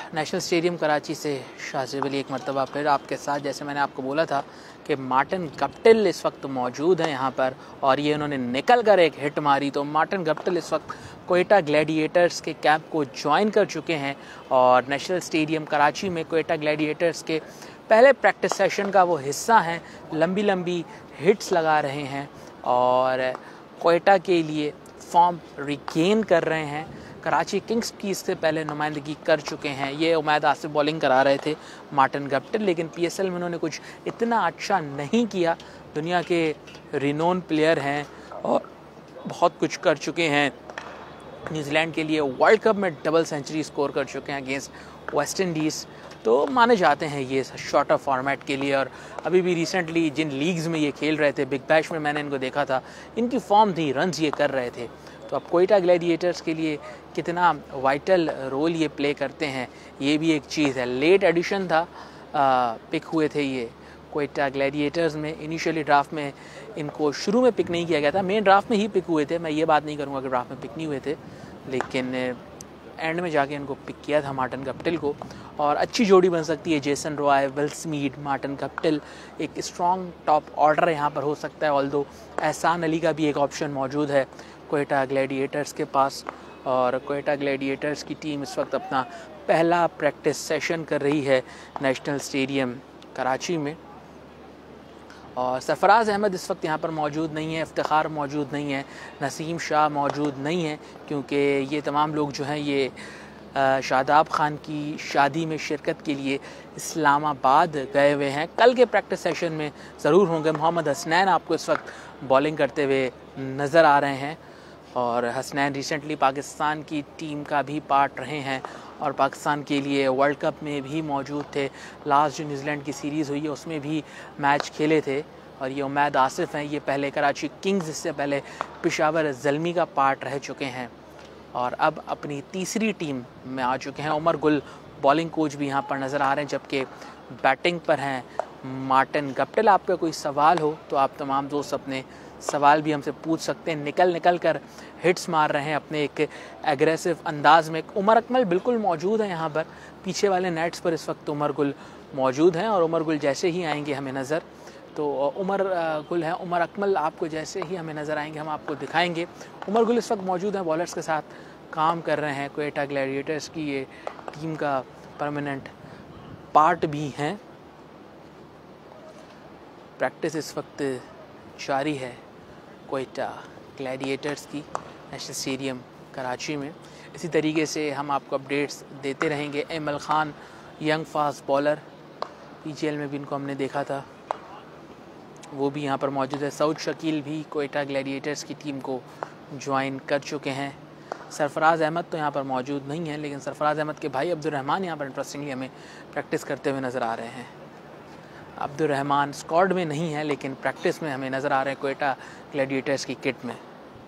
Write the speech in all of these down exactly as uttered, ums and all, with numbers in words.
National Stadium Karachi से शाहज़ेब अली एक मरतबा फिर आपके साथ। जैसे मैंने आपको बोला था कि मार्टिन गप्टिल इस वक्त मौजूद हैं यहाँ पर और ये उन्होंने निकल कर एक हिट मारी। तो मार्टिन गप्टिल इस वक्त कोयटा ग्लैडिएटर्स के कैंप को ज्वाइन कर चुके हैं और नेशनल स्टेडियम कराची में कोयटा ग्लैडिएटर्स के पहले प्रैक्टिस सेशन का वो हिस्सा हैं। लंबी लंबी हिट्स लगा रहे हैं और कोयटा के लिए फॉर्म रिगेन कर रहे हैं। कराची किंग्स की इससे पहले नुमाइंदगी कर चुके हैं। ये उमैद आसिफ बॉलिंग करा रहे थे मार्टिन गप्टिल, लेकिन पीएसएल में उन्होंने कुछ इतना अच्छा नहीं किया। दुनिया के रिनोन प्लेयर हैं और बहुत कुछ कर चुके हैं। न्यूजीलैंड के लिए वर्ल्ड कप में डबल सेंचुरी स्कोर कर चुके हैं अगेंस्ट वेस्ट इंडीज़, तो माने जाते हैं ये शॉर्टर फॉर्मेट के लिए। और अभी भी रिसेंटली जिन लीग्स में ये खेल रहे थे, बिग बैश में मैंने इनको देखा था, इनकी फॉर्म थी, रन्स ये कर रहे थे। तो अब कोयटा ग्लैडिएटर्स के लिए कितना वाइटल रोल ये प्ले करते हैं, ये भी एक चीज़ है। लेट एडिशन था, आ, पिक हुए थे ये कोयटा ग्लैडिएटर्स में। इनिशियली ड्राफ्ट में इनको शुरू में पिक नहीं किया गया था, मेन ड्राफ्ट में ही पिक हुए थे। मैं ये बात नहीं करूँगा कि ड्राफ्ट में पिक नहीं हुए थे, लेकिन एंड में जाके इनको पिक किया था मार्टिन गप्टिल को। और अच्छी जोड़ी बन सकती है, Jason Roy, Will Smeed, Martin Guptill, एक स्ट्रॉन्ग टॉप ऑर्डर यहाँ पर हो सकता है। ऑल्दो एहसान अली का भी एक ऑप्शन मौजूद है कोयटा ग्लैडिएटर्स के पास। और कोयटा ग्लैडिएटर्स की टीम इस वक्त अपना पहला प्रैक्टिस सेशन कर रही है नेशनल स्टेडियम कराची में। और सरफराज अहमद इस वक्त यहाँ पर मौजूद नहीं है, इफ्तिखार मौजूद नहीं है, नसीम शाह मौजूद नहीं है, क्योंकि ये तमाम लोग जो हैं ये शादाब खान की शादी में शिरकत के लिए इस्लामाबाद गए हुए हैं। कल के प्रैक्टिस सेशन में ज़रूर होंगे। मोहम्मद हसनैन आपको इस वक्त बॉलिंग करते हुए नज़र आ रहे हैं और हसनैन रिसेंटली पाकिस्तान की टीम का भी पार्ट रहे हैं और पाकिस्तान के लिए वर्ल्ड कप में भी मौजूद थे। लास्ट जो न्यूजीलैंड की सीरीज़ हुई है उसमें भी मैच खेले थे। और ये उमैद आसिफ हैं, ये पहले कराची किंग्स, इससे पहले पेशावर ज़ल्मी का पार्ट रह चुके हैं और अब अपनी तीसरी टीम में आ चुके हैं। उमर गुल बॉलिंग कोच भी यहाँ पर नज़र आ रहे हैं, जबकि बैटिंग पर हैं मार्टिन गप्टिल। आपका कोई सवाल हो तो आप तमाम दोस्त अपने सवाल भी हमसे पूछ सकते हैं। निकल निकल कर हिट्स मार रहे हैं अपने एक एग्रेसिव अंदाज में। उमर अकमल बिल्कुल मौजूद है यहाँ पर, पीछे वाले नेट्स पर इस वक्त उमर गुल मौजूद हैं और उमर गुल जैसे ही आएंगे हमें नज़र तो उमर गुल हैं, उमर अकमल आपको जैसे ही हमें नज़र आएंगे हम आपको दिखाएंगे। उमर गुल इस वक्त मौजूद हैं, बॉलर्स के साथ काम कर रहे हैं। कोयटा ग्लैडिएटर्स की ये टीम का परमानेंट पार्ट भी हैं। प्रैक्टिस इस वक्त जारी है कोयटा ग्लैडिएटर्स की नेशनल स्टेडियम कराची में। इसी तरीके से हम आपको अपडेट्स देते रहेंगे। Aimal Khan young fast bowler, PGL में भी इनको हमने देखा था, वो भी यहाँ पर मौजूद है। सऊद शकील भी कोयटा ग्लैडिएटर्स की टीम को ज्वाइन कर चुके हैं। सरफराज अहमद तो यहाँ पर मौजूद नहीं है, लेकिन सरफराज अहमद के भाई अब्दुर्रहमान यहाँ पर इंटरेस्टिंगली हमें प्रैक्टिस करते हुए नज़र आ रहे हैं। अब्दुर्रहमान स्क्वाड में नहीं है, लेकिन प्रैक्टिस में हमें नज़र आ रहे हैं कोयटा ग्लैडिएटर्स की किट में।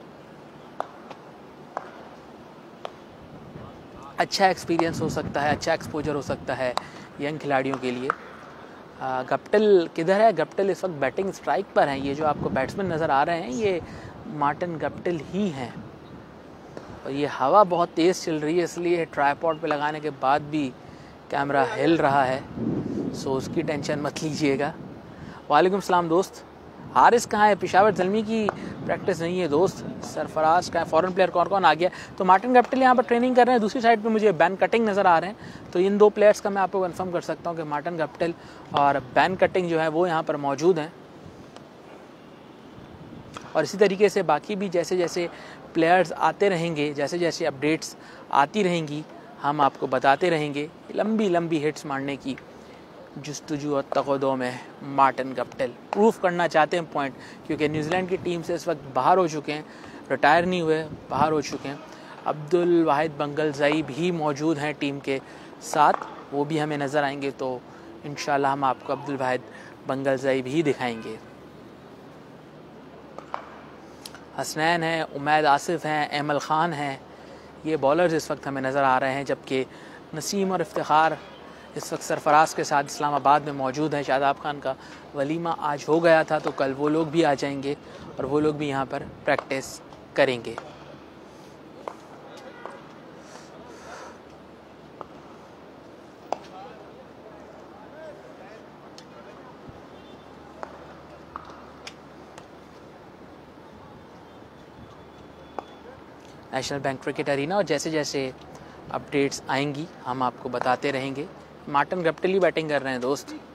अच्छा एक्सपीरियंस हो सकता है, अच्छा एक्सपोजर हो सकता है यंग खिलाड़ियों के लिए। गप्टिल किधर है? गप्टिल इस वक्त बैटिंग स्ट्राइक पर हैं। ये जो आपको बैट्समैन नज़र आ रहे हैं ये मार्टिन गप्टिल ही हैं। और ये हवा बहुत तेज़ चल रही है, इसलिए ट्राइपॉड पे लगाने के बाद भी कैमरा हिल रहा है, सो उसकी टेंशन मत लीजिएगा। वालेकुम सलाम दोस्त। हारिस कहाँ है? पेशावर ज़ल्मी की प्रैक्टिस नहीं है दोस्त। सरफराज का फॉरेन प्लेयर कौन कौन आ गया? तो मार्टिन गप्टिल यहाँ पर ट्रेनिंग कर रहे हैं। दूसरी साइड पे मुझे बैन कटिंग नज़र आ रहे हैं। तो इन दो प्लेयर्स का मैं आपको कंफर्म कर सकता हूँ कि मार्टिन गप्टिल और बैन कटिंग जो है वो यहाँ पर मौजूद हैं। और इसी तरीके से बाकी भी जैसे जैसे प्लेयर्स आते रहेंगे, जैसे जैसे अपडेट्स आती रहेंगी, हम आपको बताते रहेंगे। लंबी लंबी हिट्स मारने की जुस्तजू और तक़दो में मार्टिन गप्टिल प्रूफ करना चाहते हैं पॉइंट, क्योंकि न्यूजीलैंड की टीम से इस वक्त बाहर हो चुके हैं, रिटायर नहीं हुए, बाहर हो चुके हैं। अब्दुल वाहिद बंगलज़ई भी मौजूद हैं टीम के साथ, वो भी हमें नज़र आएंगे। तो इंशाल्लाह हम आपको अब्दुल वाहिद बंगलज़ई भी दिखाएंगे। हसनैन हैं, उमैद आसिफ हैं, एमल खान हैं, ये बॉलर्स इस वक्त हमें नज़र आ रहे हैं। जबकि नसीम और इफ्तिखार इस वक्त सरफराज के साथ इस्लामाबाद में मौजूद हैं। शादाब खान का वलीमा आज हो गया था, तो कल वो लोग भी आ जाएंगे और वो लोग भी यहाँ पर प्रैक्टिस करेंगे। नेशनल बैंक क्रिकेट अरीना, और जैसे जैसे अपडेट्स आएंगी हम आपको बताते रहेंगे। मार्टिन गप्टिल ही बैटिंग कर रहे हैं दोस्त।